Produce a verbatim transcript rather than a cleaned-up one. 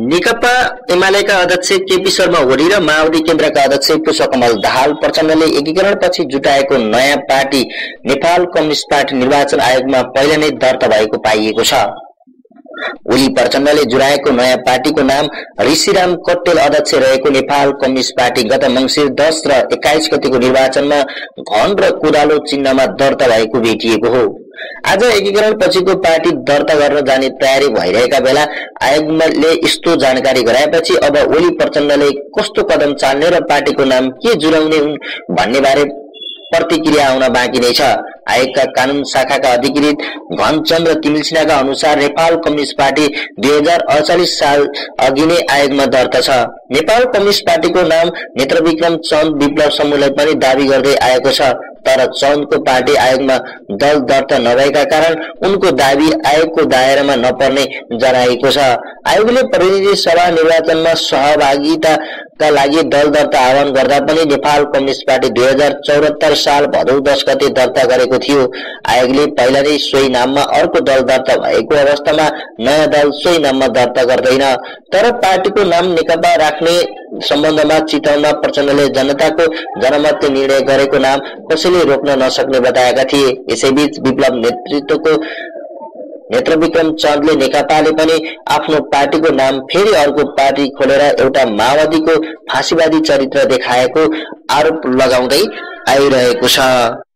नेकपा एमालेका अध्यक्ष केपी शर्मा ओली र माओवादी केन्द्रका अध्यक्ष पुष्पकमल दाहाल प्रचण्डले एकीकरणपछि जुटाएको नयाँ पार्टी नेपाल कम्युनिस्ट पार्टी निर्वाचन आयोगमा पहिले नै दर्ता भएको पाइएको छ। ओली प्रचण्डले जुटाएको नयाँ पार्टीको नाम ऋषिराम कट्टेल अध्यक्ष रहेको नेपाल कम्युनिस्ट पार्टी गत मंसिर दस र एक्काइस गतिको निर्वाचनमा घन र कोदालो चिन्हमा दर्ता भएको भेटिएको हो। आज एकीकरण पछिको पार्टी दर्ता गर्न जाने तयारी भइरहेका बेला आयोगले यस्तो जानकारी गराएपछि अब ओली प्रचण्डले कस्तो कदम चाल्ने र पार्टीको नाम के जुटाउने हुन् भन्ने बारे प्रतिक्रिया आउन बाँकी नै छ। आयोगका कानून शाखाका अधिकृत घनचन्द्र तिमिलसिन्हाका अनुसार नेपाल कम्युनिस्ट पार्टी दुई हजार अडचालिस साल अघि नै आयोगमा दर्ता छ। नेपाल कम्युनिस्ट पार्टीको नाम नेत्रविक्रम चन्द विप्लव समूहले पनि दावी गर्दै आएको छ, तर चन्दको पार्टी आयोगमा दल दर्ता नभएका कारण उनको दावी आयोगको दायरामा नपर्ने जनाएको छ। आयोगले प्रतिनिधि सभा निर्वाचनमा सहभागिताका लागि दल दर्ता आह्वान गर्दा पनि नेपाल कम्युनिस्ट पार्टी दुई हजार चौहत्तर साल भदौ दस गते दर्ता गरेको थियो। आयोगले पहिला नै सोही नाममा अर्को दल दर्ता भएको अवस्थामा नयाँ दल सोही नाममा दर्ता गर्दैन। तर पार्टीको नाम नेकपा राख्ने सम्बन्धमा चितवनमा प्रचण्डले जनताको जनमतले निर्णय गरेको नाम कसैले रोक्न नसक्ने बताएका थिए। यसैबीच विप्लव नेतृत्वको नेत्रविक्रम चन्दले नेकपाले पनि आफ्नो पार्टीको नाम फेरि अर्को पार्टी खोलेर एउटा माओवादीको फाँसीवादी चरित्र देखाएको आरोप लगाउँदै आइरहेको छ।